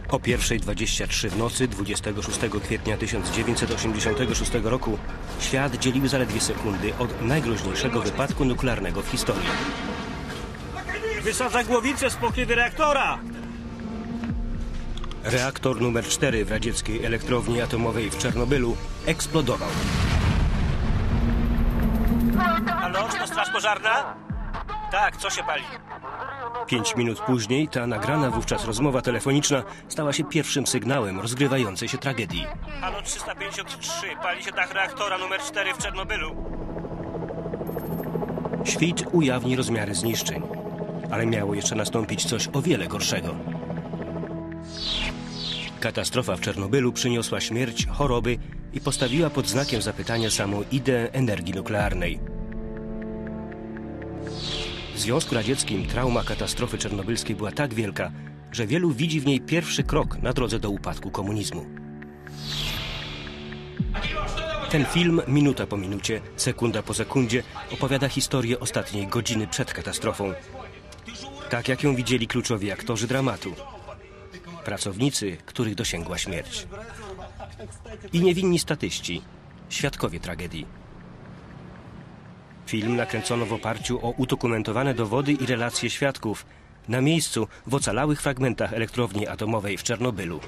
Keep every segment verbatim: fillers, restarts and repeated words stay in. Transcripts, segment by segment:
O pierwsza dwadzieścia trzy w nocy dwudziestego szóstego kwietnia tysiąc dziewięćset osiemdziesiątego szóstego roku świat dzieliły zaledwie sekundy od najgroźniejszego wypadku nuklearnego w historii. Wysadza głowicę z pokrywy reaktora! Reaktor numer cztery w radzieckiej elektrowni atomowej w Czernobylu eksplodował. Halo, czy to straż pożarna? Tak, co się pali? Pięć minut później ta nagrana wówczas rozmowa telefoniczna stała się pierwszym sygnałem rozgrywającej się tragedii. Halo, trzysta pięćdziesiąt trzy, pali się dach reaktora numer cztery w Czernobylu. Świt ujawni rozmiary zniszczeń, ale miało jeszcze nastąpić coś o wiele gorszego. Katastrofa w Czernobylu przyniosła śmierć, choroby i postawiła pod znakiem zapytania samą ideę energii nuklearnej. W Związku Radzieckim trauma katastrofy czernobylskiej była tak wielka, że wielu widzi w niej pierwszy krok na drodze do upadku komunizmu. Ten film, minuta po minucie, sekunda po sekundzie, opowiada historię ostatniej godziny przed katastrofą. Tak jak ją widzieli kluczowi aktorzy dramatu. Pracownicy, których dosięgła śmierć. I niewinni statyści, świadkowie tragedii. Film nakręcono w oparciu o udokumentowane dowody i relacje świadków na miejscu w ocalałych fragmentach elektrowni atomowej w Czernobylu.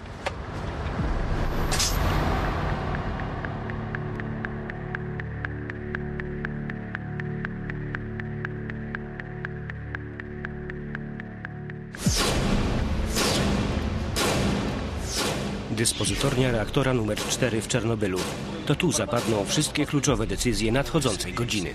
Dyspozytornia reaktora numer cztery w Czernobylu. To tu zapadną wszystkie kluczowe decyzje nadchodzącej godziny.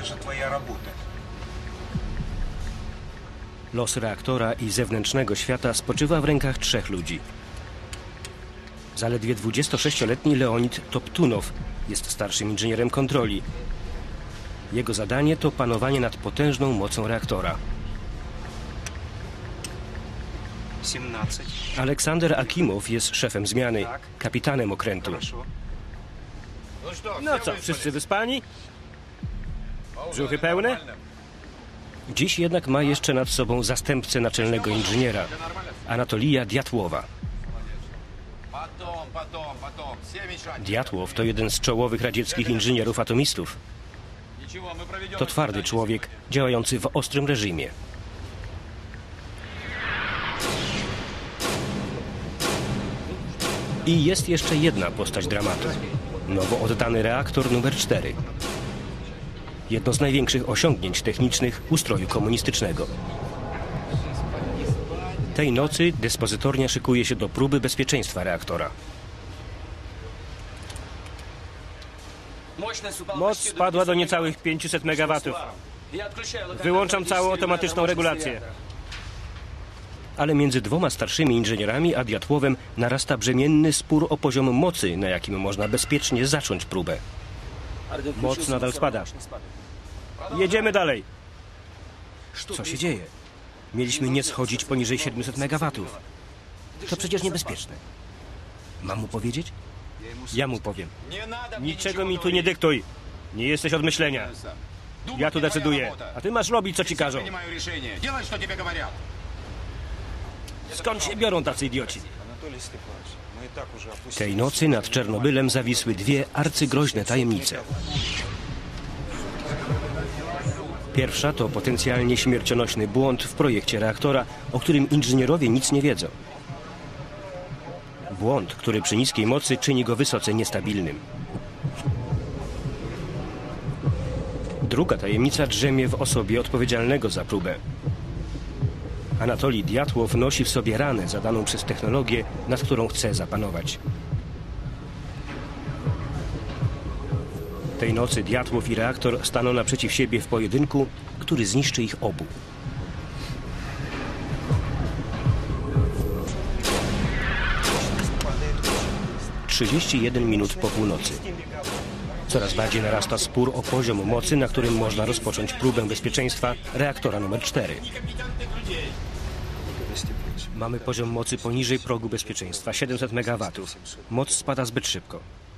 Los reaktora i zewnętrznego świata spoczywa w rękach trzech ludzi. Zaledwie dwudziestosześcioletni Leonid Toptunow jest starszym inżynierem kontroli. Jego zadanie to panowanie nad potężną mocą reaktora. Aleksander Akimow jest szefem zmiany, kapitanem okrętu. No co, wszyscy wyspani? Brzuchy pełne? Dziś jednak ma jeszcze nad sobą zastępcę naczelnego inżyniera, Anatolija Djatłowa. Djatłow to jeden z czołowych radzieckich inżynierów atomistów. To twardy człowiek, działający w ostrym reżimie. I jest jeszcze jedna postać dramatu. Nowo oddany reaktor numer cztery. Jedno z największych osiągnięć technicznych ustroju komunistycznego. Tej nocy dyspozytornia szykuje się do próby bezpieczeństwa reaktora. Moc spadła do niecałych pięciuset megawatów. Wyłączam całą automatyczną regulację. Ale między dwoma starszymi inżynierami a Djatłowem narasta brzemienny spór o poziom mocy, na jakim można bezpiecznie zacząć próbę. Moc nadal spada. Jedziemy dalej. Co się dzieje? Mieliśmy nie schodzić poniżej siedmiuset megawatów. To przecież niebezpieczne. Mam mu powiedzieć? Ja mu powiem. Niczego mi tu nie dyktuj. Nie jesteś od myślenia. Ja tu decyduję, a ty masz robić, co ci każą. Skąd się biorą tacy idioci? Tej nocy nad Czernobylem zawisły dwie arcygroźne tajemnice. Pierwsza to potencjalnie śmiercionośny błąd w projekcie reaktora, o którym inżynierowie nic nie wiedzą. Błąd, który przy niskiej mocy czyni go wysoce niestabilnym. Druga tajemnica drzemie w osobie odpowiedzialnego za próbę. Anatolij Djatłow nosi w sobie ranę zadaną przez technologię, nad którą chce zapanować. Tej nocy Djatłow i reaktor staną naprzeciw siebie w pojedynku, który zniszczy ich obu. trzydzieści jeden minut po północy. Coraz bardziej narasta spór o poziom mocy, na którym można rozpocząć próbę bezpieczeństwa reaktora numer cztery. Mamy poziom mocy poniżej progu bezpieczeństwa, siedemset megawatów. Moc spada zbyt szybko.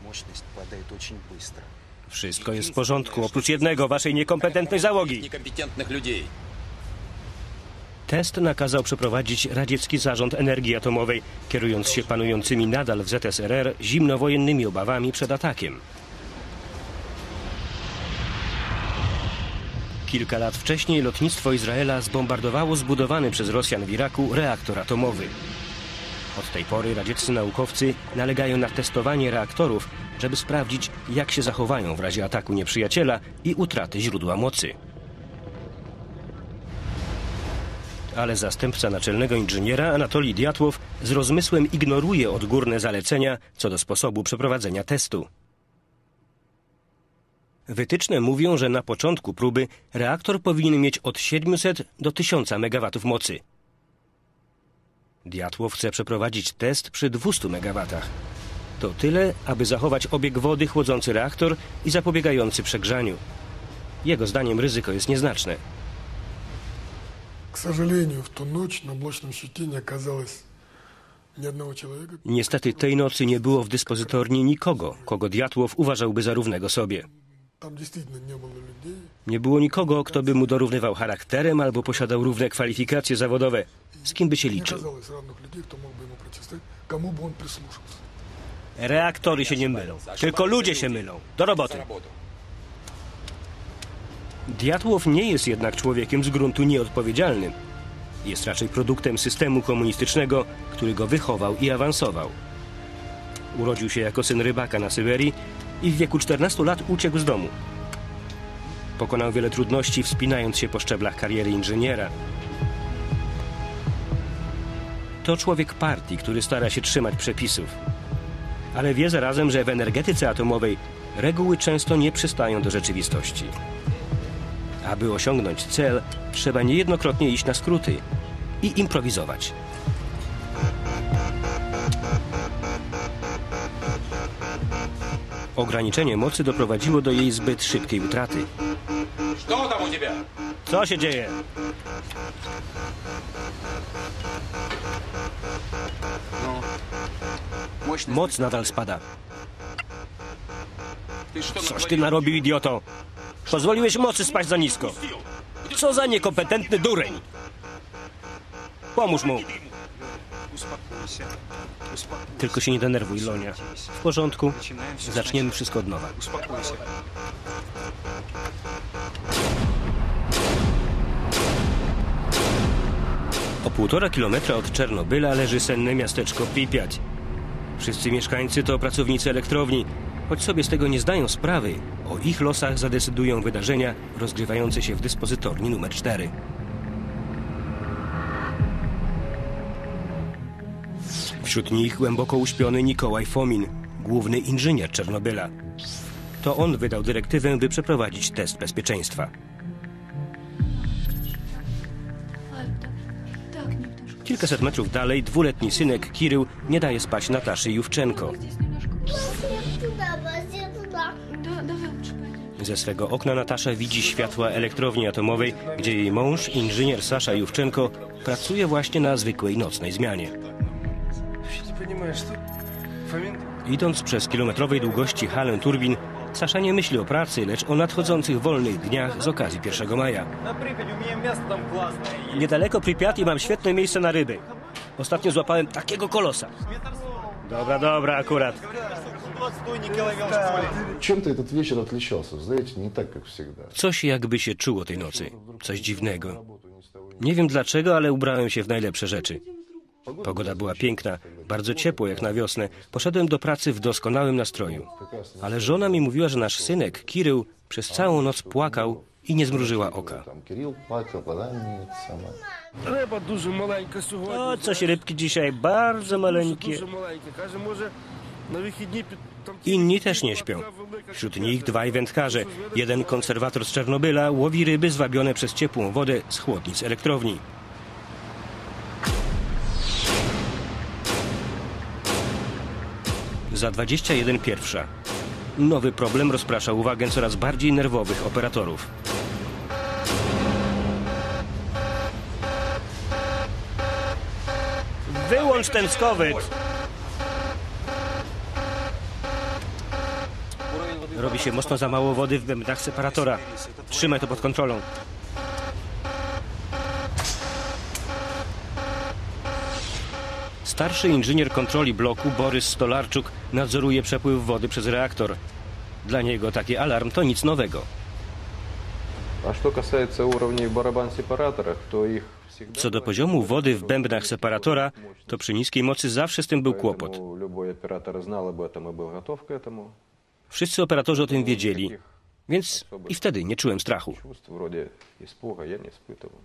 Wszystko jest w porządku, oprócz jednego, waszej niekompetentnej załogi. Test nakazał przeprowadzić radziecki zarząd energii atomowej, kierując się panującymi nadal w Z S R R zimnowojennymi obawami przed atakiem. Kilka lat wcześniej lotnictwo Izraela zbombardowało zbudowany przez Rosjan w Iraku reaktor atomowy. Od tej pory radzieccy naukowcy nalegają na testowanie reaktorów, żeby sprawdzić, jak się zachowają w razie ataku nieprzyjaciela i utraty źródła mocy. Ale zastępca naczelnego inżyniera Anatolij Diatłow z rozmysłem ignoruje odgórne zalecenia co do sposobu przeprowadzenia testu. Wytyczne mówią, że na początku próby reaktor powinien mieć od siedmiuset do tysiąca megawatów mocy. Diatłow chce przeprowadzić test przy dwustu megawatach. To tyle, aby zachować obieg wody chłodzący reaktor i zapobiegający przegrzaniu. Jego zdaniem ryzyko jest nieznaczne. К сожалению, в ту ночь на блочном щите не оказалось ни одного человека. Niestety tej nocy nie było w dyspozytorni nikogo, kogo Diatłow uważałby za równego sobie. Там действительно не было людей. Nie było nikogo, kto by mu dorównywał charakterem albo posiadał równe kwalifikacje zawodowe. Z kim by się Не liczył? оказалось равных людей, кто мог бы ему противостоять, кому бы он прислушался. Reaktory się nie mylą, tylko ludzie się mylą. Do roboty. Diatłow nie jest jednak człowiekiem z gruntu nieodpowiedzialnym. Jest raczej produktem systemu komunistycznego, który go wychował i awansował. Urodził się jako syn rybaka na Syberii i w wieku czternastu lat uciekł z domu. Pokonał wiele trudności, wspinając się po szczeblach kariery inżyniera. To człowiek partii, który stara się trzymać przepisów. Ale wie zarazem, że w energetyce atomowej reguły często nie przystają do rzeczywistości. Aby osiągnąć cel, trzeba niejednokrotnie iść na skróty i improwizować. Ograniczenie mocy doprowadziło do jej zbyt szybkiej utraty. Co się dzieje? Moc nadal spada. Coś ty narobił, idioto. Pozwoliłeś mocy spaść za nisko. Co za niekompetentny dureń. Pomóż mu. Tylko się nie denerwuj, Lonia. W porządku. Zaczniemy wszystko od nowa. O półtora kilometra od Czernobyla leży senne miasteczko Pripiać. Wszyscy mieszkańcy to pracownicy elektrowni. Choć sobie z tego nie zdają sprawy, o ich losach zadecydują wydarzenia rozgrywające się w dyspozytorni numer cztery. Wśród nich głęboko uśpiony Nikołaj Fomin, główny inżynier Czernobyla. To on wydał dyrektywę, by przeprowadzić test bezpieczeństwa. Kilkaset metrów dalej dwuletni synek Kirył nie daje spać Nataszy Juwczenko. Ze swego okna Natasza widzi światła elektrowni atomowej, gdzie jej mąż, inżynier Sasza Juwczenko, pracuje właśnie na zwykłej nocnej zmianie. Idąc przez kilometrowej długości halę turbin, Sasza nie myśli o pracy, lecz o nadchodzących wolnych dniach z okazji pierwszego maja. Niedaleko Pripiati mam świetne miejsce na ryby. Ostatnio złapałem takiego kolosa. Dobra, dobra, akurat. Чем-то этот вечер отличался, знаете, не так, как всегда. Coś jakby się czuło tej nocy. Coś dziwnego. Nie wiem dlaczego, ale ubrałem się w najlepsze rzeczy. Pogoda była piękna, bardzo ciepło jak na wiosnę. Poszedłem do pracy w doskonałym nastroju. Ale żona mi mówiła, że nasz synek, Kirył, przez całą noc płakał i nie zmrużyła oka. Там Кирилл плакал, она не сама. Риба дуже маленька сьогодні. O, coś rybki dzisiaj bardzo maleńkie. Дуже маленька. Каже, може, на вихідні під... там... Inni też nie śpią. Wśród nich dwaj wędkarze. Jeden konserwator z Czernobyla łowi ryby zwabione przez ciepłą wodę z chłodnic elektrowni. Za dwadzieścia jeden pierwsza. Nowy problem rozprasza uwagę coraz bardziej nerwowych operatorów. Wyłącz ten skowyt. Robi się mocno za mało wody w bębnach separatora. Trzymaj to pod kontrolą. Starszy inżynier kontroli bloku Borys Stolarczuk nadzoruje przepływ wody przez reaktor. Dla niego taki alarm to nic nowego. А что касается уровней в барабан-сепараторах, то их всегда... Co do poziomu wody w bębnach separatora, to przy niskiej mocy zawsze z tym był kłopot. Поэтому любой оператор знал об этом и был готов к этому. Wszyscy operatorzy o tym wiedzieli, więc i wtedy nie czułem strachu. Чувств вроде испуга я не испытывал.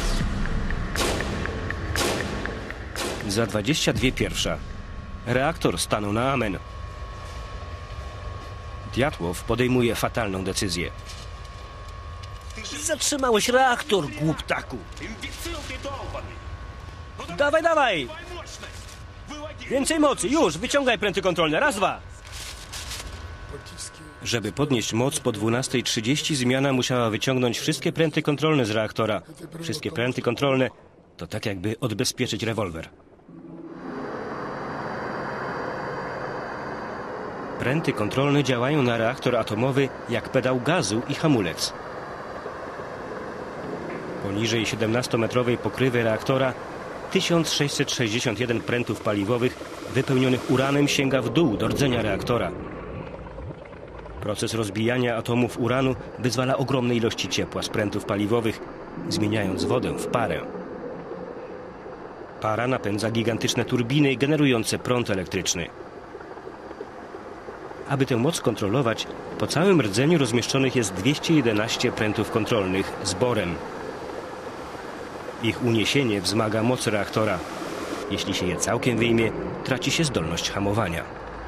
Za dwadzieścia dwie pierwsza. Reaktor stanął na amen. Diatłow podejmuje fatalną decyzję. Zatrzymałeś reaktor, głuptaku! Dawaj, dawaj! Więcej mocy, już! Wyciągaj pręty kontrolne, raz, dwa! Żeby podnieść moc po dwunastej trzydzieści zmiana musiała wyciągnąć wszystkie pręty kontrolne z reaktora. Wszystkie pręty kontrolne to tak jakby odbezpieczyć rewolwer. Pręty kontrolne działają na reaktor atomowy jak pedał gazu i hamulec. Poniżej siedemnastometrowej pokrywy reaktora tysiąc sześćset sześćdziesiąt jeden prętów paliwowych wypełnionych uranem sięga w dół do rdzenia reaktora. Proces rozbijania atomów uranu wyzwala ogromne ilości ciepła z prętów paliwowych, zmieniając wodę w parę. Para napędza gigantyczne turbiny generujące prąd elektryczny. Aby tę moc kontrolować, po całym rdzeniu rozmieszczonych jest dwieście jedenaście prętów kontrolnych z borem. Ich uniesienie wzmaga moc reaktora. Jeśli się je całkiem wyjmie, traci się zdolność hamowania.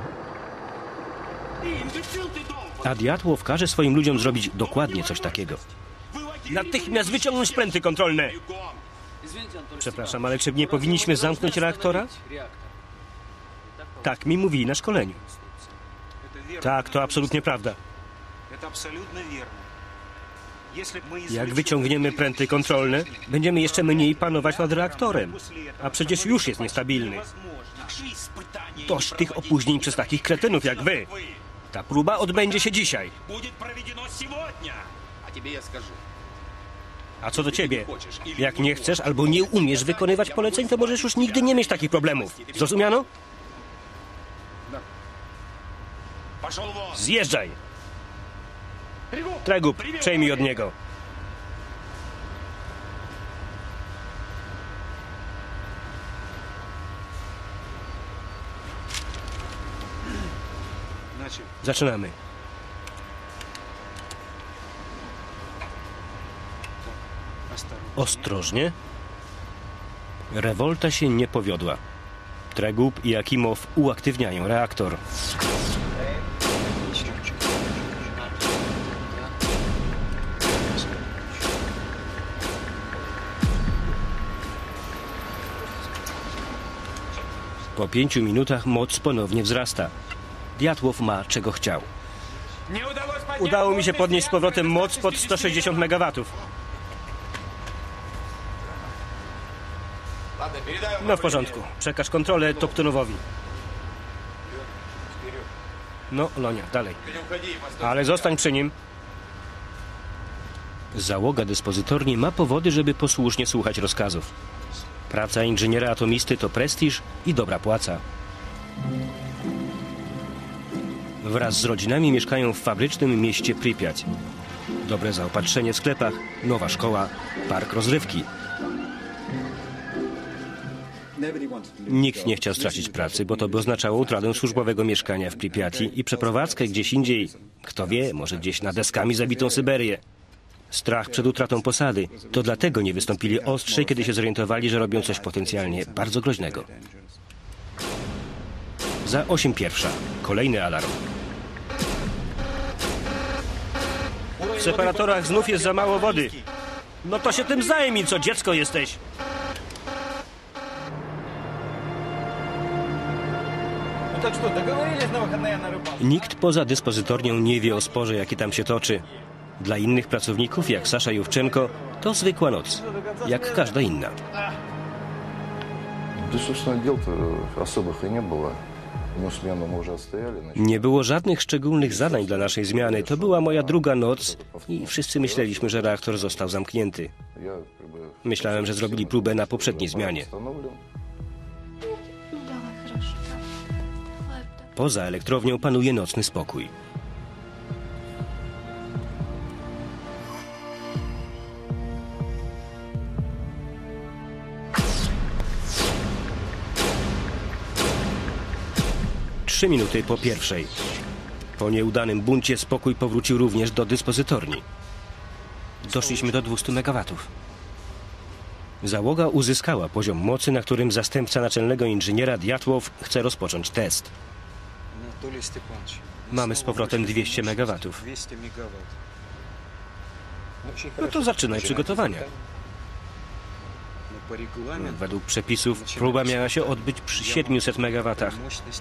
A Diatłow każe swoim ludziom zrobić dokładnie coś takiego. Natychmiast wyciągnąć pręty kontrolne! Przepraszam, ale czy nie powinniśmy zamknąć reaktora? Tak mi mówili na szkoleniu. Tak, to absolutnie prawda. Jak wyciągniemy pręty kontrolne, będziemy jeszcze mniej panować nad reaktorem. A przecież już jest niestabilny. Dość tych opóźnień przez takich kretynów jak wy. Ta próba odbędzie się dzisiaj. A co do ciebie? Jak nie chcesz albo nie umiesz wykonywać poleceń, to możesz już nigdy nie mieć takich problemów. Zrozumiano? Zjeżdżaj! Tregub, przejmij od niego. Zaczynamy. Ostrożnie. Rewolta się nie powiodła. Tregub i Jakimow uaktywniają reaktor. Po pięciu minutach moc ponownie wzrasta. Diatłow ma, czego chciał. Udało mi się podnieść z powrotem moc pod sto sześćdziesiąt megawatów. No w porządku. Przekaż kontrolę Toptunowowi. No, Lonia, dalej. Ale zostań przy nim. Załoga dyspozytorni ma powody, żeby posłusznie słuchać rozkazów. Praca inżyniera atomisty to prestiż i dobra płaca. Wraz z rodzinami mieszkają w fabrycznym mieście Prypiać. Dobre zaopatrzenie w sklepach, nowa szkoła, park rozrywki. Nikt nie chciał stracić pracy, bo to by oznaczało utratę służbowego mieszkania w Prypiati i przeprowadzkę gdzieś indziej. Kto wie, może gdzieś na deskami zabitą Syberię. Strach przed utratą posady. To dlatego nie wystąpili ostrzej, kiedy się zorientowali, że robią coś potencjalnie bardzo groźnego. Za osiem pierwsza. Kolejny alarm. W separatorach znów jest za mało wody. No to się tym zajmij, co dziecko jesteś. Nikt poza dyspozytornią nie wie o sporze, jaki tam się toczy. Dla innych pracowników, jak Sasza Jówczenko, to zwykła noc, jak każda inna. Да, собственно, дел-то особых и не было. Ну, смену мы уже отстояли. значит, Nie było żadnych szczególnych zadań dla naszej zmiany. To była moja druga noc i wszyscy myśleliśmy, że reaktor został zamknięty. Я как бы Myślałem, że zrobili próbę na poprzedniej zmianie. остановлен. poza elektrownią panuje nocny spokój. Trzy minuty po pierwszej. Po nieudanym buncie spokój powrócił również do dyspozytorni. Doszliśmy do dwustu megawatów. Załoga uzyskała poziom mocy, na którym zastępca naczelnego inżyniera Diatłow chce rozpocząć test. Mamy z powrotem dwieście megawatów. No to zaczynaj przygotowania. Według przepisów próba miała się odbyć przy siedmiuset megawatach.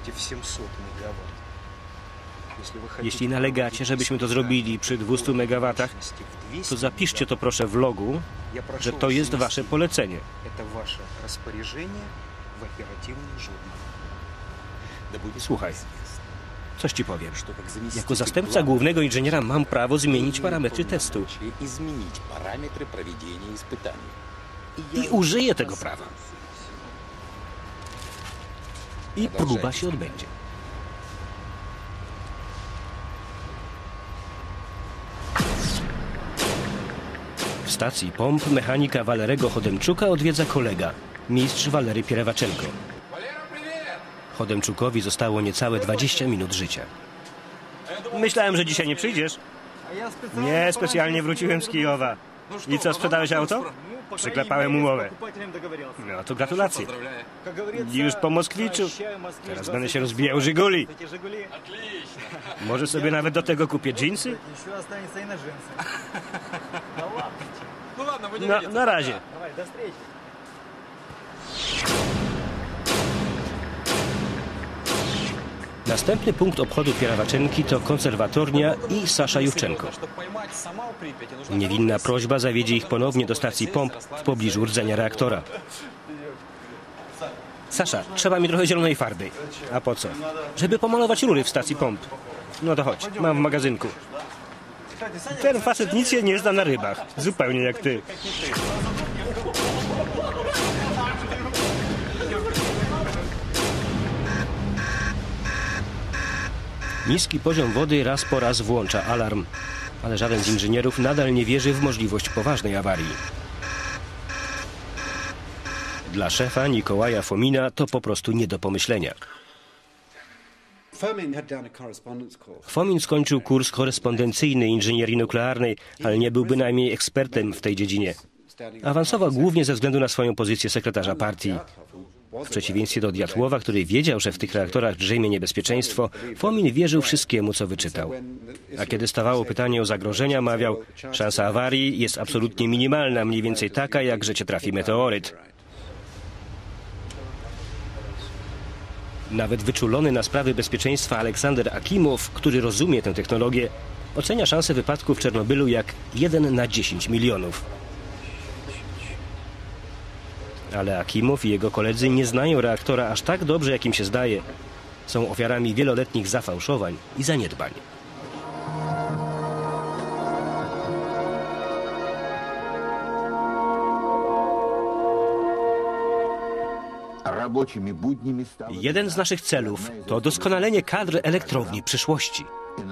Jeśli nalegacie, żebyśmy to zrobili przy dwustu megawatach, to zapiszcie to proszę w logu, że to jest wasze polecenie. Słuchaj, coś ci powiem. Jako zastępca głównego inżyniera mam prawo zmienić parametry testu. I użyję tego prawa. I próba się odbędzie. W stacji pomp mechanika Walerego Chodemczuka odwiedza kolega, mistrz Walery Pierewaczenko. Chodemczukowi zostało niecałe dwadzieścia minut życia. Myślałem, że dzisiaj nie przyjdziesz. Nie, specjalnie wróciłem z Kijowa. I co, sprzedałeś auto? Przyklepałem umowę. No to gratulacje. Już po Moskwiczu. Teraz będę się rozbijał Żiguli. Może sobie nawet do tego kupię dżinsy? Na, na razie. Następny punkt obchodu Pierewaczenki to konserwatornia i Sasza Jówczenko. Niewinna prośba zawiedzie ich ponownie do stacji pomp w pobliżu rdzenia reaktora. Sasza, trzeba mi trochę zielonej farby. A po co? Żeby pomalować rury w stacji pomp. No to chodź, mam w magazynku. Ten facet nic się nie zna na rybach. Zupełnie jak ty. Niski poziom wody raz po raz włącza alarm, ale żaden z inżynierów nadal nie wierzy w możliwość poważnej awarii. Dla szefa Nikołaja Fomina to po prostu nie do pomyślenia. Fomin skończył kurs korespondencyjny inżynierii nuklearnej, ale nie był bynajmniej ekspertem w tej dziedzinie. Awansował głównie ze względu na swoją pozycję sekretarza partii. W przeciwieństwie do Diatłowa, który wiedział, że w tych reaktorach drzemie niebezpieczeństwo, Fomin wierzył wszystkiemu, co wyczytał. A kiedy stawało pytanie o zagrożenia, mawiał: szansa awarii jest absolutnie minimalna, mniej więcej taka, jak że cię trafi meteoryt. Nawet wyczulony na sprawy bezpieczeństwa Aleksander Akimow, który rozumie tę technologię, ocenia szansę wypadku w Czernobylu jak jeden na dziesięć milionów. Ale Akimow i jego koledzy nie znają reaktora aż tak dobrze, jak im się zdaje. Są ofiarami wieloletnich zafałszowań i zaniedbań. Jeden z naszych celów to doskonalenie kadr elektrowni przyszłości.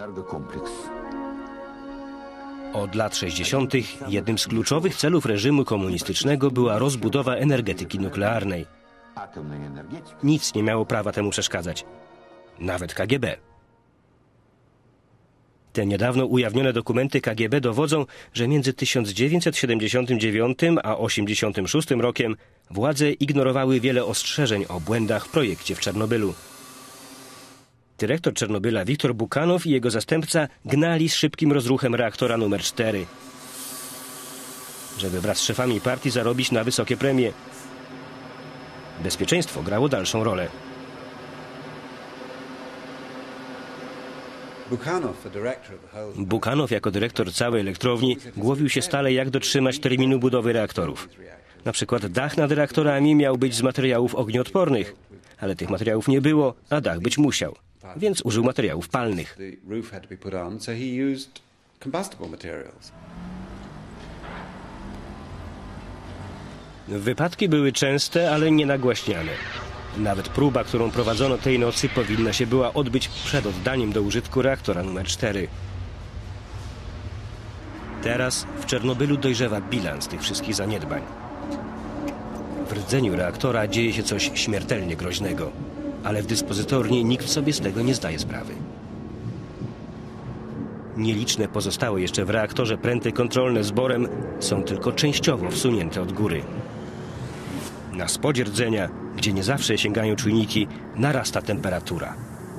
Od lat sześćdziesiątych jednym z kluczowych celów reżimu komunistycznego była rozbudowa energetyki nuklearnej. Nic nie miało prawa temu przeszkadzać. Nawet K G B. Te niedawno ujawnione dokumenty K G B dowodzą, że między tysiąc dziewięćset siedemdziesiątym dziewiątym a osiemdziesiątym szóstym rokiem władze ignorowały wiele ostrzeżeń o błędach w projekcie w Czarnobylu. Dyrektor Czarnobyla Wiktor Bukanow i jego zastępca gnali z szybkim rozruchem reaktora numer cztery, żeby wraz z szefami partii zarobić na wysokie premie. Bezpieczeństwo grało dalszą rolę. Bukanow jako dyrektor całej elektrowni głowił się stale, jak dotrzymać terminu budowy reaktorów. Na przykład dach nad reaktorami miał być z materiałów ognioodpornych, ale tych materiałów nie było, a dach być musiał. Więc użył materiałów palnych. Wypadki były częste, ale nie nagłaśniane. Nawet próba, którą prowadzono tej nocy, powinna się była odbyć przed oddaniem do użytku reaktora numer cztery. Teraz w Czernobylu dojrzewa bilans tych wszystkich zaniedbań. W rdzeniu reaktora dzieje się coś śmiertelnie groźnego, ale w dyspozytorni nikt sobie z tego nie zdaje sprawy. Nieliczne pozostałe jeszcze w reaktorze pręty kontrolne z borem są tylko częściowo wsunięte od góry. Na spodzie rdzenia, gdzie nie zawsze sięgają czujniki, narasta temperatura.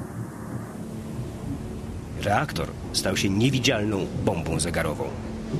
Reaktor stał się niewidzialną bombą zegarową.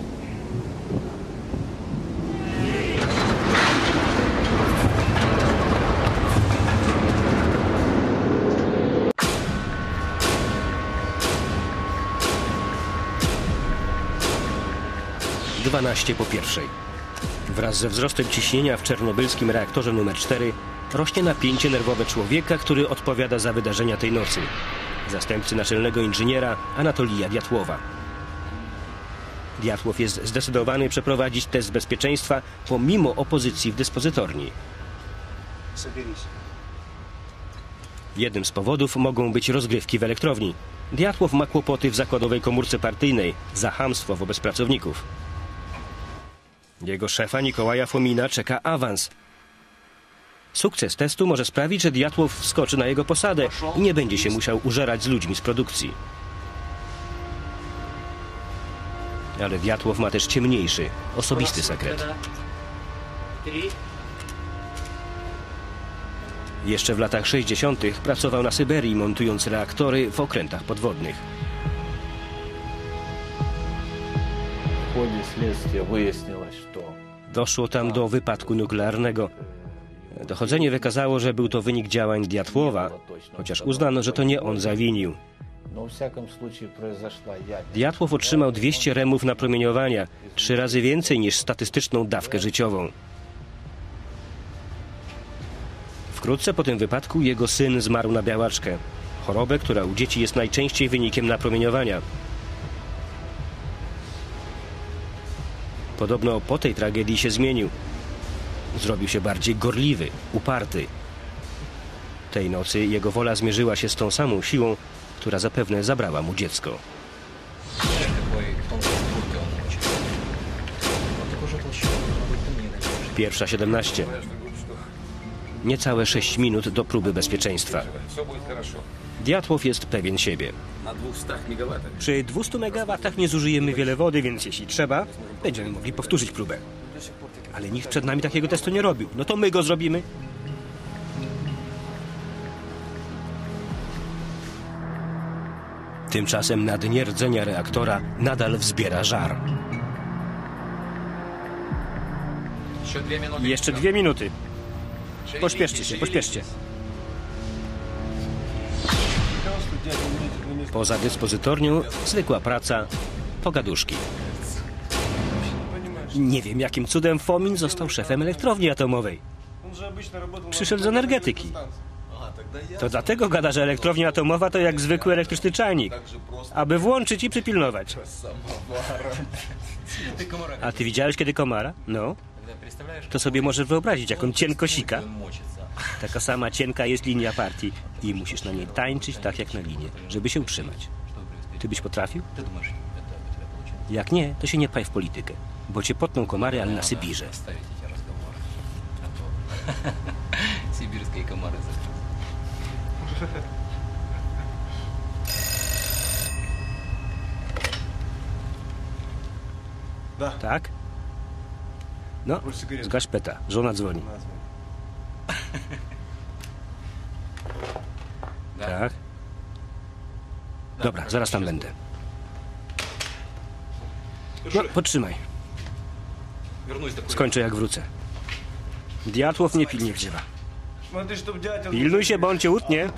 dwanaście po pierwszej. Wraz ze wzrostem ciśnienia w czernobylskim reaktorze numer cztery rośnie napięcie nerwowe człowieka, który odpowiada za wydarzenia tej nocy. Zastępcy naczelnego inżyniera Anatolija Diatłowa. Diatłow jest zdecydowany przeprowadzić test bezpieczeństwa pomimo opozycji w dyspozytorni. Jednym z powodów mogą być rozgrywki w elektrowni. Diatłow ma kłopoty w zakładowej komórce partyjnej za chamstwo wobec pracowników. Jego szefa Nikołaja Fomina czeka awans. Sukces testu może sprawić, że Diatłow wskoczy na jego posadę i nie będzie się musiał użerać z ludźmi z produkcji. Ale Diatłow ma też ciemniejszy, osobisty sekret. Jeszcze w latach sześćdziesiątych pracował na Syberii, montując reaktory w okrętach podwodnych. В ходе следствия выяснилось, что Doszło tam do wypadku nuklearnego. Dochodzenie wykazało, że był to wynik działań Diatłowa, chociaż uznano, że to nie on zawinił. но в всяком случае произошла ядерная. Diatłow otrzymał dwieście remów napromieniowania, trzy razy więcej niż statystyczną dawkę życiową. Wkrótce po tym wypadku jego syn zmarł na białaczkę, chorobę, która u dzieci jest najczęściej wynikiem napromieniowania. Podobno po tej tragedii się zmienił. Zrobił się bardziej gorliwy, uparty. Tej nocy jego wola zmierzyła się z tą samą siłą, która zapewne zabrała mu dziecko. Pierwsza siedemnaście. Niecałe sześć minut do próby bezpieczeństwa. Diatłow jest pewien siebie. Przy dwustu megawatach nie zużyjemy wiele wody, więc jeśli trzeba, będziemy mogli powtórzyć próbę. Ale nikt przed nami takiego testu nie robił. No to my go zrobimy. Tymczasem na dnie rdzenia reaktora nadal wzbiera żar. Jeszcze dwie minuty. Pośpieszcie się, pośpieszcie. Poza dyspozytornią zwykła praca, pogaduszki. Nie wiem, jakim cudem Fomin został szefem elektrowni atomowej. Przyszedł z energetyki. To dlatego gada, że elektrownia atomowa to jak zwykły elektryczny czajnik, aby włączyć i przypilnować. A ty widziałeś kiedy komara? No. To sobie możesz wyobrazić, jak on cienko sika. Taka sama cienka jest linia partii i musisz na niej tańczyć tak jak na linie, żeby się utrzymać. Ty byś potrafił? Jak nie, to się nie pchaj w politykę, bo cię potną komary, ale na Sybirze. Сибирские комары. Tak? No, zgaś peta, żona dzwoni. Tak? Dobra, zaraz tam będę. No, podtrzymaj. Skończę jak wrócę. Diatłow nie pilnie wdziewa. Pilnuj się, bo on cię utnie.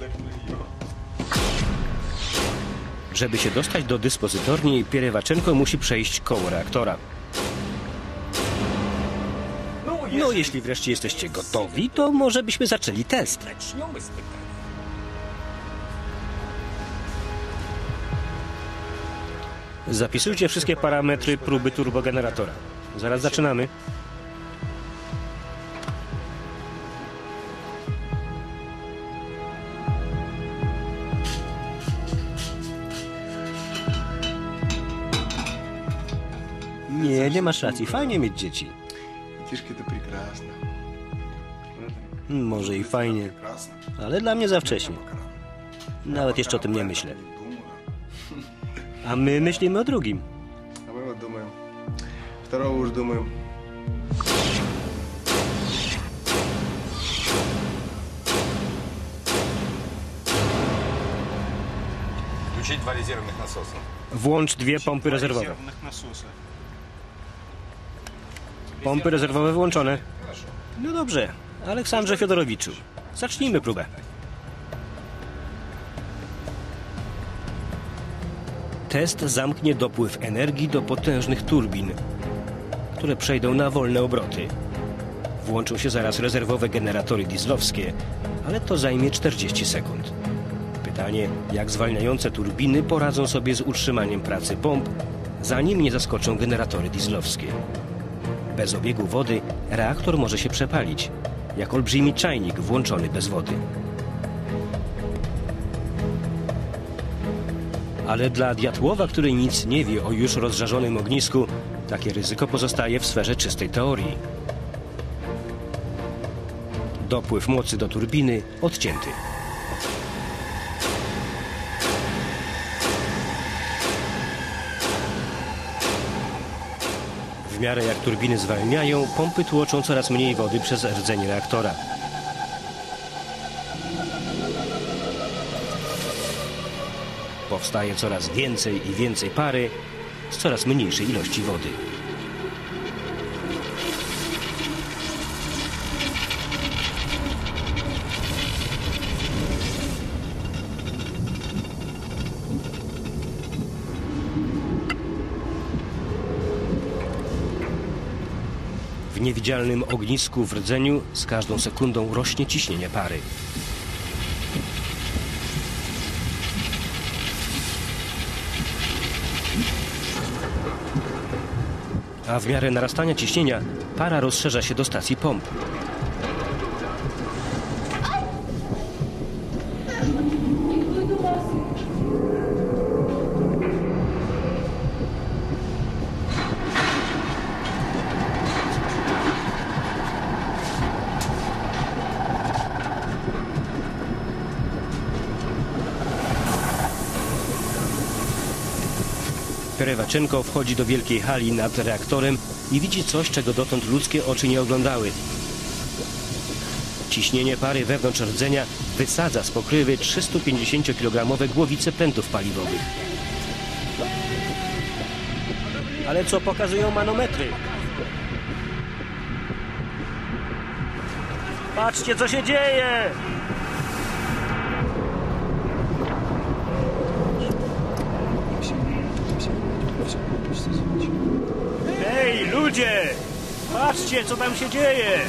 Żeby się dostać do dyspozytorni, Pierewaczenko musi przejść koło reaktora. No, jeśli wreszcie jesteście gotowi, to może byśmy zaczęli test. Zapisujcie wszystkie parametry próby turbogeneratora. Zaraz zaczynamy. Naprawdę masz rację, fajnie mieć dzieci. Детишки это прекрасно. Może i fajnie, ale dla mnie za wcześnie. Nawet jeszcze o tym nie myślę. A my myślimy o drugim. А мы вот думаем. Второго уж думаем. Включить два резервных насоса. Włącz dwie pompy rezerwowe. Pompy rezerwowe włączone. No dobrze, Aleksandrze Fiodorowiczu, zacznijmy próbę. Test zamknie dopływ energii do potężnych turbin, które przejdą na wolne obroty. Włączą się zaraz rezerwowe generatory dieslowskie, ale to zajmie czterdzieści sekund. Pytanie, jak zwalniające turbiny poradzą sobie z utrzymaniem pracy pomp, zanim nie zaskoczą generatory dieslowskie. Bez obiegu wody reaktor może się przepalić, jak olbrzymi czajnik włączony bez wody. Ale dla Diatłowa, który nic nie wie o już rozżarzonym ognisku, takie ryzyko pozostaje w sferze czystej teorii. Dopływ mocy do turbiny odcięty. W miarę jak turbiny zwalniają, pompy tłoczą coraz mniej wody przez rdzenie reaktora. Powstaje coraz więcej i więcej pary z coraz mniejszej ilości wody. W niewidzialnym ognisku w rdzeniu z każdą sekundą rośnie ciśnienie pary. A w miarę narastania ciśnienia para rozszerza się do stacji pomp. Perewaczenko wchodzi do wielkiej hali nad reaktorem i widzi coś, czego dotąd ludzkie oczy nie oglądały. Ciśnienie pary wewnątrz rdzenia wysadza z pokrywy trzystupięćdziesięciokilogramowe głowice prętów paliwowych. Ale co pokazują manometry? Patrzcie, co się dzieje! Hej, ludzie! Patrzcie, co tam się dzieje!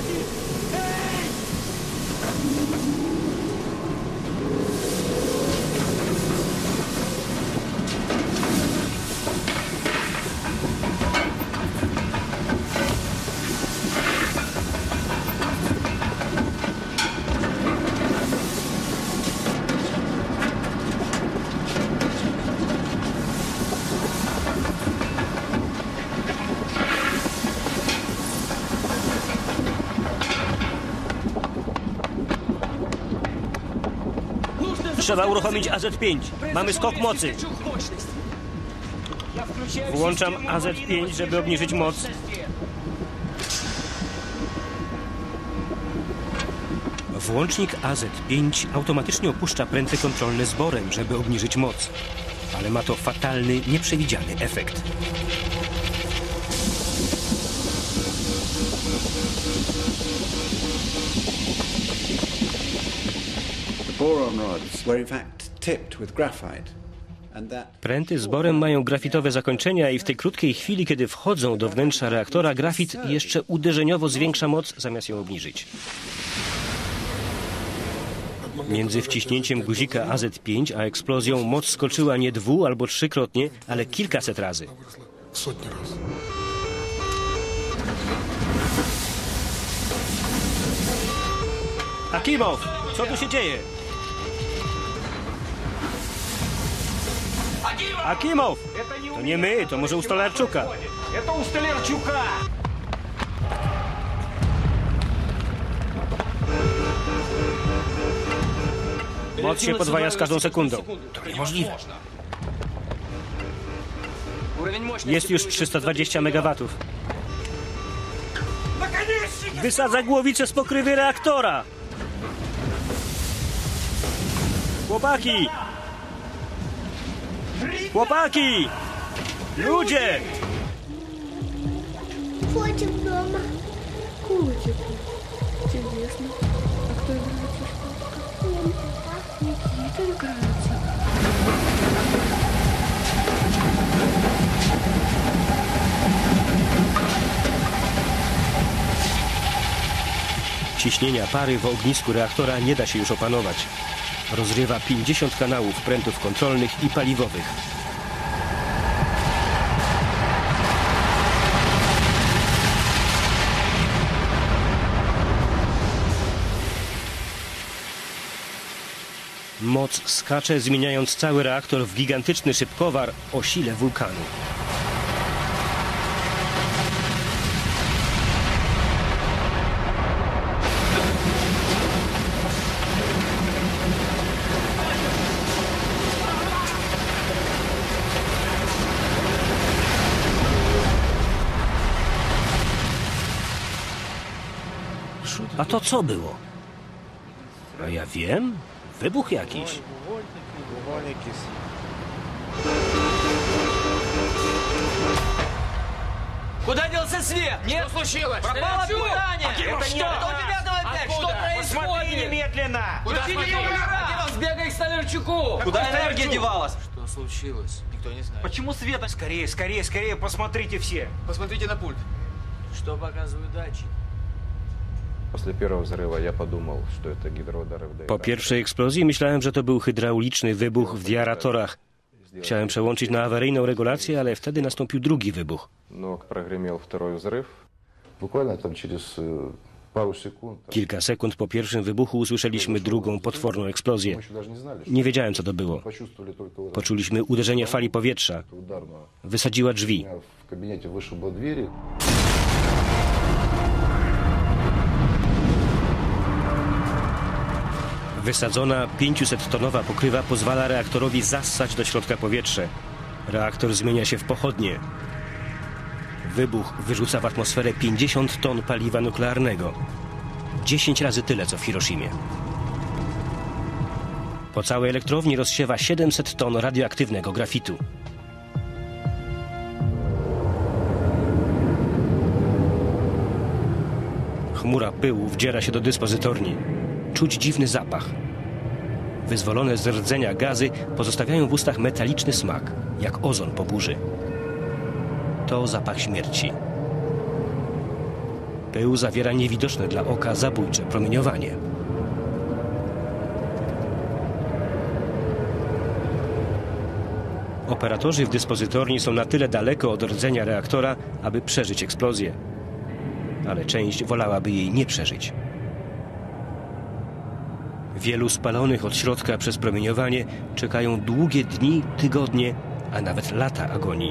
Trzeba uruchomić A Z pięć. Mamy skok mocy. Włączam A Z pięć, żeby obniżyć moc. Włącznik A Z pięć automatycznie opuszcza pręty kontrolne zborem, żeby obniżyć moc. Ale ma to fatalny, nieprzewidziany efekt. Pręty z borem mają grafitowe zakończenia i w tej krótkiej chwili, kiedy wchodzą do wnętrza reaktora, grafit jeszcze uderzeniowo zwiększa moc, zamiast ją obniżyć. Między wciśnięciem guzika A Z pięć a eksplozją moc skoczyła nie dwu- albo trzykrotnie, ale kilkaset razy. Akimow, co tu się dzieje? Akimow! To nie my, to może u Stolarczuka. Это у Столярчука! Moc się podwaja z każdą sekundą. To niemożliwe. Jest już trzysta dwadzieścia megawatów. Wysadza głowicę z pokrywy reaktora. Chłopaki! Chłopaki! Ludzie! Котик дома. Котик. Интересно. А кто играется в котика? Никита играется. Ciśnienia pary w ognisku reaktora nie da się już opanować. Rozrywa pięćdziesiąt kanałów prętów kontrolnych i paliwowych. Moc skacze, zmieniając cały reaktor w gigantyczny szybkowar o sile wulkanu. A to co było? A ja wiem. Wybuch jakiś. Куда делся свет? Нет, что случилось? Пропало питание! Это что? Это у тебя там опять? Что происходит? Посмотри немедленно! Куда смотри? Сбегай к Столярчуку! Куда энергия девалась? Что случилось? Никто не знает. Почему света? Скорее, скорее, скорее, посмотрите все! Посмотрите на пульт. Что показывают датчики? После первого взрыва я подумал, что это гидроудары в Po pierwszej eksplozji myślałem, że to był hydrauliczny wybuch w diaratorach. Chciałem przełączyć na awaryjną regulację, ale wtedy nastąpił drugi wybuch. Но прогремел второй взрыв. Буквально там через э, пару секунд. Kilka sekund po pierwszym wybuchu usłyszeliśmy drugą potworną eksplozję. Nie wiedziałem, co to było. Poczuliśmy uderzenie fali powietrza. Wysadziła drzwi. В кабинете вышибло двери. Wysadzona pięćset-tonowa pokrywa pozwala reaktorowi zassać do środka powietrze. Reaktor zmienia się w pochodnie. Wybuch wyrzuca w atmosferę pięćdziesiąt ton paliwa nuklearnego. dziesięć razy tyle, co w Hiroshimie. Po całej elektrowni rozsiewa siedemset ton radioaktywnego grafitu. Chmura pyłu wdziera się do dyspozytorni. Czuć dziwny zapach. Wyzwolone z rdzenia gazy pozostawiają w ustach metaliczny smak, jak ozon po burzy. To zapach śmierci. Pył zawiera niewidoczne dla oka zabójcze promieniowanie. Operatorzy w dyspozytorni są na tyle daleko od rdzenia reaktora, aby przeżyć eksplozję. Ale część wolałaby jej nie przeżyć. Wielu spalonych od środka przez promieniowanie czekają długie dni, tygodnie, a nawet lata agonii.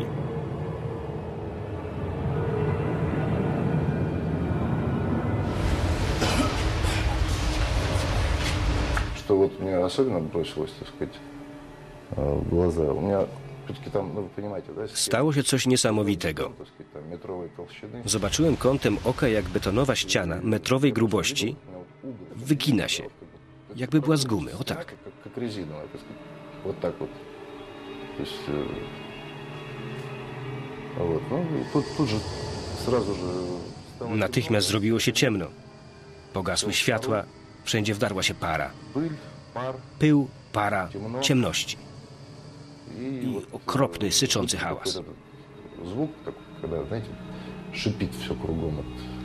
Что вот мне особенно бросилось, так сказать, в глаза. У меня все-таки там, ну вы понимаете, да? Stało się coś niesamowitego. Zobaczyłem kątem oka, jak betonowa ściana metrowej grubości wygina się. Jakby była z gumy, o tak. Natychmiast zrobiło się ciemno. Pogasły światła, wszędzie wdarła się para. Pył, para, ciemności. I okropny, syczący hałas. Звук, когда, знаете, шипит все кругом.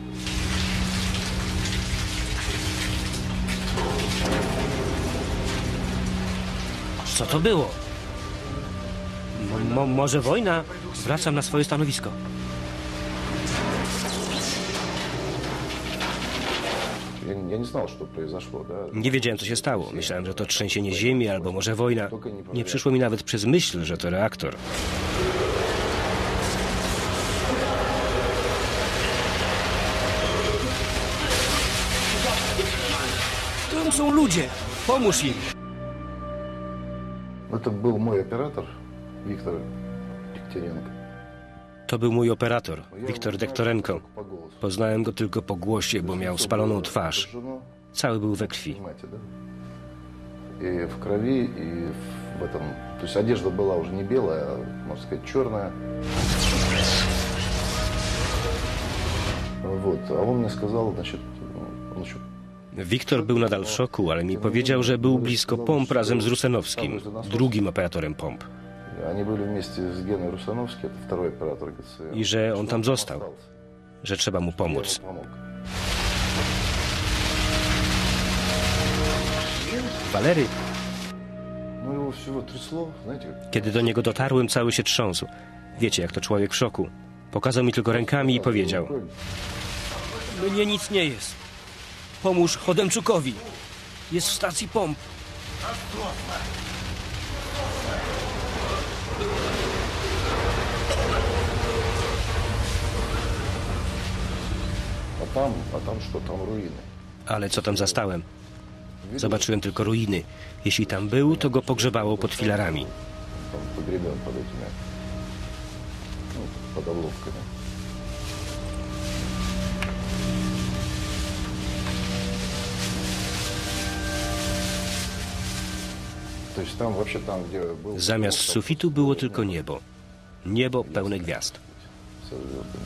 Co to było? Mo może wojna? Wracam na swoje stanowisko. Nie wiedziałem, co się stało. Myślałem, że to trzęsienie ziemi albo może wojna. Nie przyszło mi nawet przez myśl, że to reaktor. To są ludzie. Pomóż im. Это был мой оператор, Виктор Дегтяренко. To był mój operator, Wiktor Dektorenko. Poznałem go tylko po głosie, bo miał spaloną twarz. Cały był we krwi. И в крови, и в этом... То есть одежда была уже не белая, а, можно сказать, черная. Вот. А он мне сказал, значит, он еще... Wiktor był nadal w szoku, ale mi powiedział, że był blisko pomp razem z Rusanowskim, drugim operatorem pomp. Они были вместе с Геной Русановским, это второй оператор ГЦ. I że on tam został, że trzeba mu pomóc. Walery, Ну, его всего трясло, знаете, как... kiedy do niego dotarłem, cały się trząsł. Wiecie, jak to człowiek w szoku. Pokazał mi tylko rękami i powiedział: mnie nic nie jest. Pomóż Chodemczukowi. Jest w stacji pomp. А там, а там что, там руины. Ale co tam zastałem? Zobaczyłem tylko ruiny. Jeśli tam był, to go pogrzebało pod filarami. Там погребен под этими, ну, под обломками. То есть там вообще там, где был... Zamiast sufitu było tylko niebo. Niebo pełne gwiazd. Со звездами.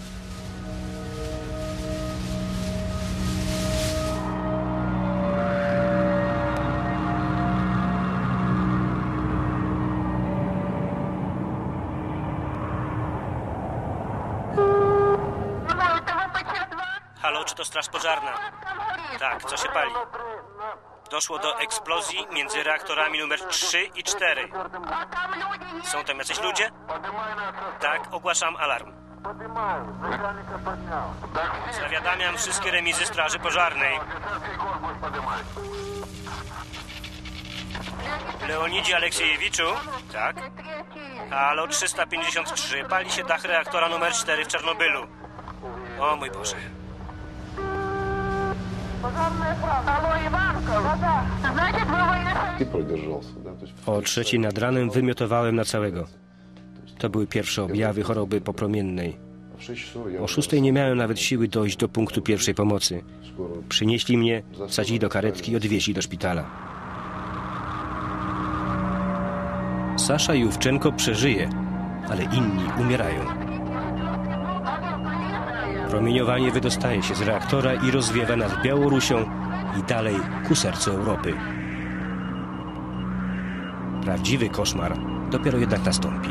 Halo, czy to straż pożarna? Tak, co się pali? Doszło do eksplozji między reaktorami numer trzy i cztery. Są tam jacyś ludzie? Tak, ogłaszam alarm. Zawiadamiam wszystkie remizy straży pożarnej. Leonidzie Aleksiejewiczu? Tak. Halo, trzysta pięćdziesiąt trzy. Pali się dach reaktora numer cztery w Czarnobylu. O mój Boże. O trzeciej nad ranem wymiotowałem na całego. To były pierwsze objawy choroby popromiennej. O szóstej nie miałem nawet siły dojść do punktu pierwszej pomocy. Przynieśli mnie, wsadzili do karetki i odwieźli do szpitala. Sasza Jówczenko przeżyje, ale inni umierają. Promieniowanie wydostaje się z reaktora i rozwiewa nad Białorusią i dalej ku sercu Europy. Prawdziwy koszmar dopiero jednak nastąpi.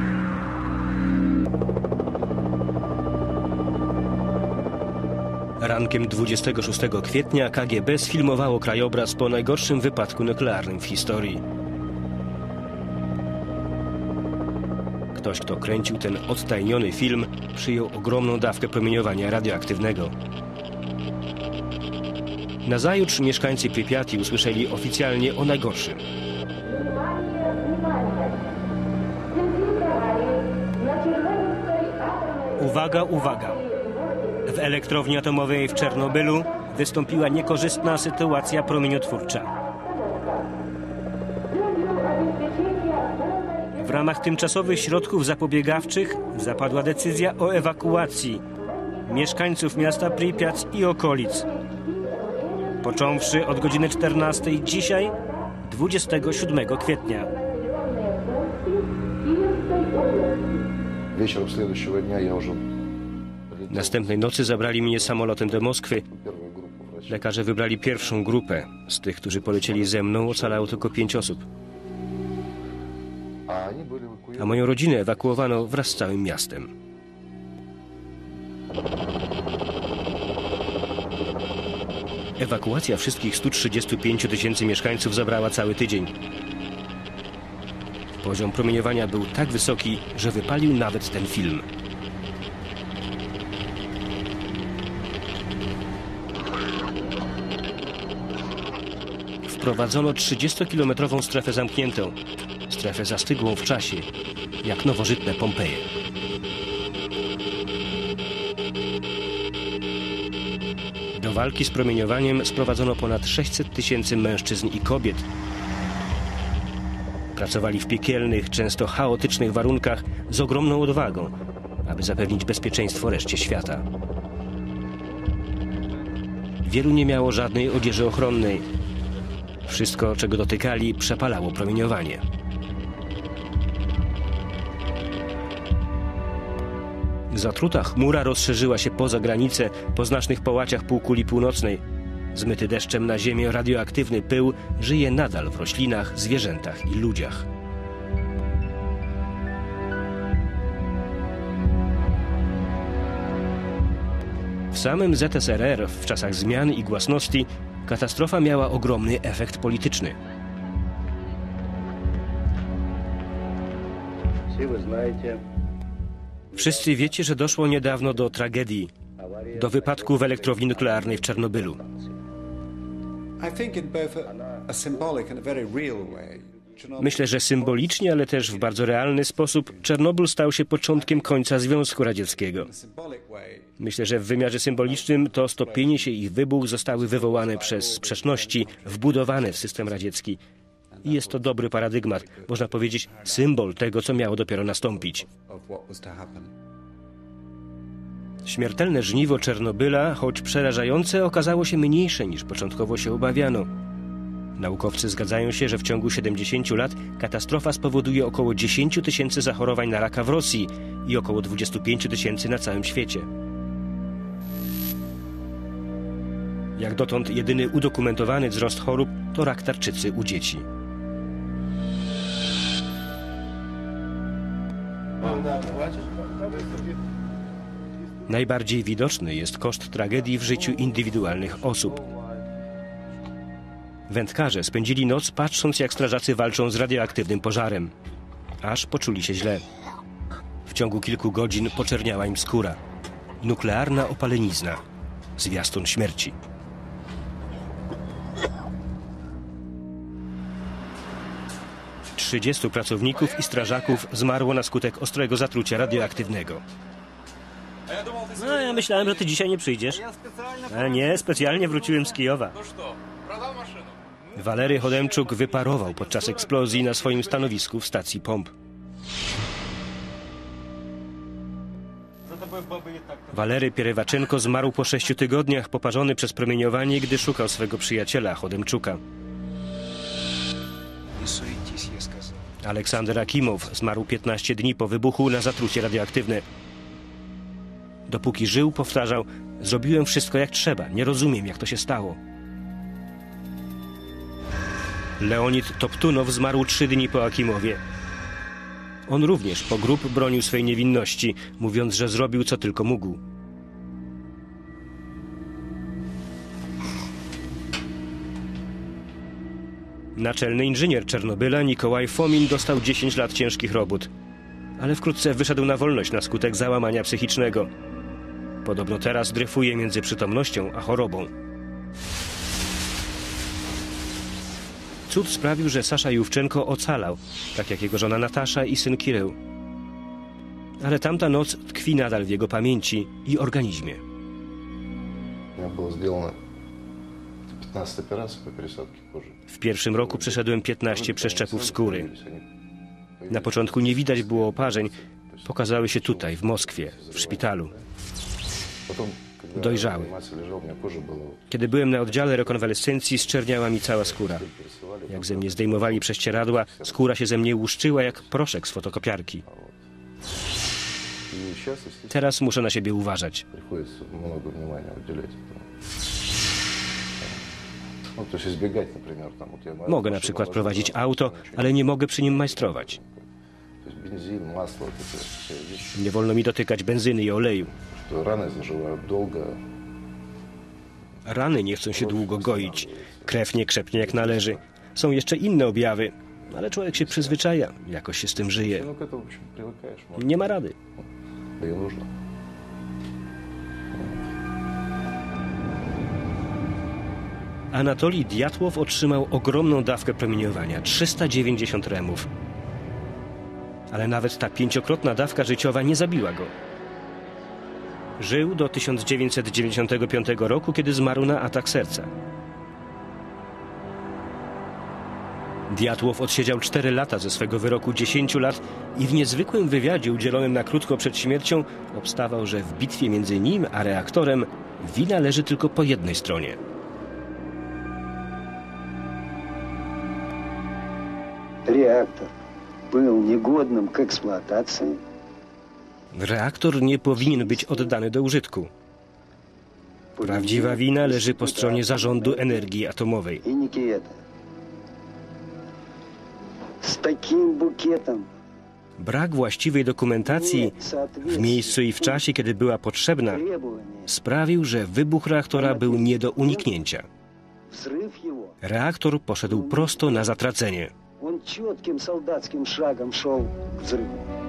Rankiem dwudziestego szóstego kwietnia K G B sfilmowało krajobraz po najgorszym wypadku nuklearnym w historii. Ktoś, kto kręcił ten odtajniony film, przyjął ogromną dawkę promieniowania radioaktywnego. Nazajutrz mieszkańcy Prypiati usłyszeli oficjalnie o najgorszym. Uwaga, uwaga! W elektrowni atomowej w Czarnobylu wystąpiła niekorzystna sytuacja promieniotwórcza. W ramach tymczasowych środków zapobiegawczych zapadła decyzja o ewakuacji mieszkańców miasta Prypiat i okolic. Począwszy od godziny czternastej dzisiaj, dwudziestego siódmego kwietnia. Вечером следующего дня я уже... Następnej nocy zabrali mnie samolotem do Moskwy. Lekarze wybrali pierwszą grupę. Z tych, którzy polecieli ze mną, ocalało tylko pięć osób. A moją rodzinę ewakuowano wraz z całym miastem. Ewakuacja wszystkich stu trzydziestu pięciu tysięcy mieszkańców zabrała cały tydzień. Poziom promieniowania był tak wysoki, że wypalił nawet ten film. Wprowadzono trzydziestokilometrową strefę zamkniętą, strefę zastygłą w czasie, jak nowożytne Pompeje. Do walki z promieniowaniem sprowadzono ponad sześćset tysięcy mężczyzn i kobiet. Pracowali w piekielnych, często chaotycznych warunkach z ogromną odwagą, aby zapewnić bezpieczeństwo reszcie świata. Wielu nie miało żadnej odzieży ochronnej. Wszystko, czego dotykali, przepalało promieniowanie. Zatruta chmura rozszerzyła się poza granice po znacznych połaciach półkuli północnej. Zmyty deszczem na ziemię radioaktywny pył żyje nadal w roślinach, zwierzętach i ludziach. W samym Z S R R w czasach zmian i głasności katastrofa miała ogromny efekt polityczny. Wszyscy wiecie, że doszło niedawno do tragedii, do wypadku w elektrowni nuklearnej w Czarnobylu. Myślę, że symbolicznie, ale też w bardzo realny sposób Czarnobyl stał się początkiem końca Związku Radzieckiego. Myślę, że w wymiarze symbolicznym to stopienie się ich wybuch zostały wywołane przez sprzeczności wbudowane w system radziecki. I jest to dobry paradygmat, można powiedzieć symbol tego, co miało dopiero nastąpić. Śmiertelne żniwo Czarnobyla, choć przerażające, okazało się mniejsze niż początkowo się obawiano. Naukowcy zgadzają się, że w ciągu siedemdziesięciu lat katastrofa spowoduje około dziesięć tysięcy zachorowań na raka w Rosji i około dwadzieścia pięć tysięcy na całym świecie. Jak dotąd jedyny udokumentowany wzrost chorób to rak tarczycy u dzieci. Najbardziej widoczny jest koszt tragedii w życiu indywidualnych osób. Wędkarze spędzili noc patrząc, jak strażacy walczą z radioaktywnym pożarem. Aż poczuli się źle. W ciągu kilku godzin poczerniała im skóra. Nuklearna opalenizna. Zwiastun śmierci. trzydziestu pracowników i strażaków zmarło na skutek ostrego zatrucia radioaktywnego. No, ja myślałem, że ty dzisiaj nie przyjdziesz. A nie, specjalnie wróciłem z Kijowa. Walery Chodemczuk wyparował podczas eksplozji na swoim stanowisku w stacji pomp. Walery Pierewaczenko zmarł po sześciu tygodniach, poparzony przez promieniowanie, gdy szukał swego przyjaciela Chodemczuka. Aleksander Akimow zmarł piętnaście dni po wybuchu na zatrucie radioaktywne. Dopóki żył, powtarzał: zrobiłem wszystko jak trzeba, nie rozumiem, jak to się stało. Leonid Toptunow zmarł trzy dni po Akimowie. On również po grób bronił swej niewinności, mówiąc, że zrobił co tylko mógł. Naczelny inżynier Czarnobyla Nikołaj Fomin dostał dziesięć lat ciężkich robót, ale wkrótce wyszedł na wolność na skutek załamania psychicznego. Podobno teraz dryfuje między przytomnością a chorobą. Cud sprawił, że Sasza Jówczenko ocalał, tak jak jego żona Natasza i syn Kirył. Ale tamta noc tkwi nadal w jego pamięci i organizmie. W pierwszym roku przeszedłem piętnaście przeszczepów skóry. Na początku nie widać było oparzeń. Pokazały się tutaj, w Moskwie, w szpitalu. Dojrzały. Kiedy byłem na oddziale rekonwalescencji, zczerniała mi cała skóra. Jak ze mnie zdejmowali prześcieradła, skóra się ze mnie łuszczyła jak proszek z fotokopiarki. Teraz muszę na siebie uważać. Mogę na przykład prowadzić auto, ale nie mogę przy nim majstrować. Nie wolno mi dotykać benzyny i oleju. Rany nie chcą się długo goić. Krew nie krzepnie jak należy. Są jeszcze inne objawy, ale człowiek się przyzwyczaja, jakoś się z tym żyje. Nie ma rady. Anatolij Diatłow otrzymał ogromną dawkę promieniowania, trzysta dziewięćdziesiąt remów. Ale nawet ta pięciokrotna dawka życiowa nie zabiła go. Żył do tysiąc dziewięćset dziewięćdziesiątego piątego roku, kiedy zmarł na atak serca. Diatłow odsiedział cztery lata ze swego wyroku dziesięciu lat i w niezwykłym wywiadzie udzielonym na krótko przed śmiercią obstawał, że w bitwie między nim a reaktorem wina leży tylko po jednej stronie. Reaktor był niegodnym k eksploatacji. Reaktor nie powinien być oddany do użytku. Prawdziwa wina leży po stronie Zarządu Energii Atomowej. I Nikita. Z takim bukietem. Brak właściwej dokumentacji w miejscu i w czasie, kiedy była potrzebna, sprawił, że wybuch reaktora był nie do uniknięcia. Reaktor poszedł prosto na zatracenie. On ciotkim soldackim szagiem szedł k wzrywu.